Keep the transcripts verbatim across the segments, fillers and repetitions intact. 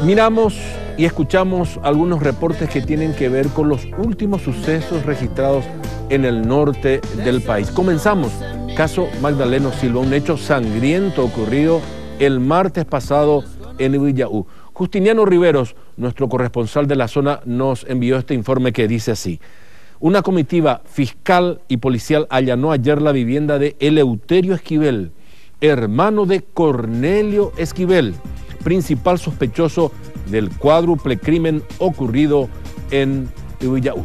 Miramos y escuchamos algunos reportes que tienen que ver con los últimos sucesos registrados en el norte del país. Comenzamos, caso Magdaleno Silva, un hecho sangriento ocurrido el martes pasado en Ibillau. Justiniano Riveros, nuestro corresponsal de la zona, nos envió este informe que dice así. Una comitiva fiscal y policial allanó ayer la vivienda de Eleuterio Esquivel, hermano de Cornelio Esquivel, principal sospechoso del cuádruple crimen ocurrido en Ibillau.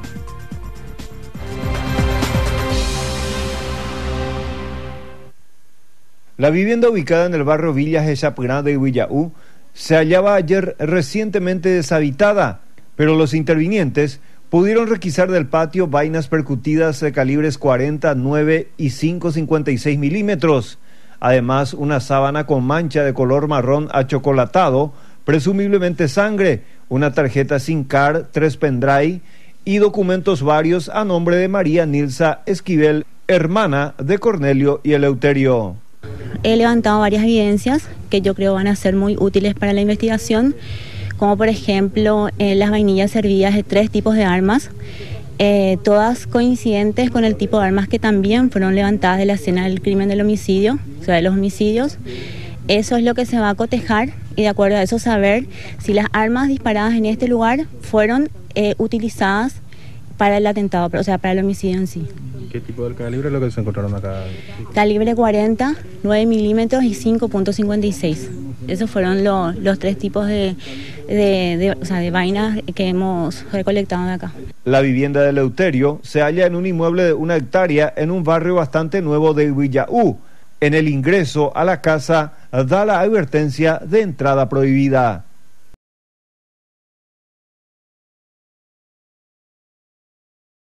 La vivienda ubicada en el barrio Villas de Chapirá de Ibillau se hallaba ayer recientemente deshabitada, pero los intervinientes pudieron requisar del patio vainas percutidas de calibres cuarenta, nueve y cinco cincuenta y seis milímetros. Además, una sábana con mancha de color marrón achocolatado, presumiblemente sangre, una tarjeta SIM card, tres pendrive y documentos varios a nombre de María Nilsa Esquivel, hermana de Cornelio y Eleuterio. He levantado varias evidencias que yo creo van a ser muy útiles para la investigación, como por ejemplo eh, las vainillas servidas de tres tipos de armas, eh, todas coincidentes con el tipo de armas que también fueron levantadas de la escena del crimen del homicidio, o sea, de los homicidios. Eso es lo que se va a cotejar y de acuerdo a eso saber si las armas disparadas en este lugar fueron eh, utilizadas para el atentado, o sea, para el homicidio en sí. ¿Qué tipo de calibre es lo que se encontraron acá? Calibre cuarenta, nueve milímetros y cinco punto cincuenta y seis. Esos fueron lo, los tres tipos de, de, de, o sea, de vainas que hemos recolectado de acá. La vivienda de Eleuterio se halla en un inmueble de una hectárea en un barrio bastante nuevo de Ibillau. En el ingreso a la casa da la advertencia de entrada prohibida.